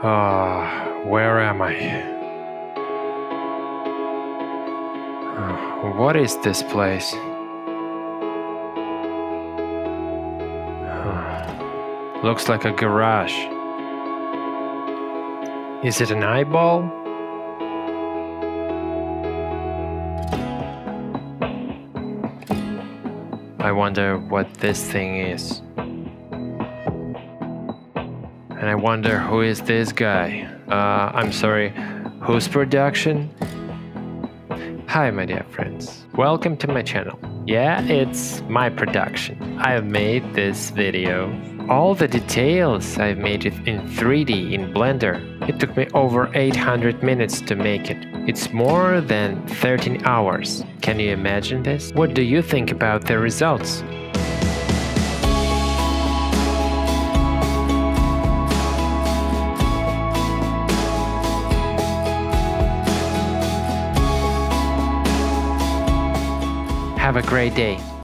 Where am I? What is this place? Looks like a garage. Is it an eyeball? I wonder what this thing is. And I wonder who is this guy? I'm sorry, whose production? Hi my dear friends, welcome to my channel. Yeah, it's my production. I've made this video. All the details I've made it in 3D in Blender. It took me over 800 minutes to make it. It's more than 13 hours. Can you imagine this? What do you think about the results? Have a great day.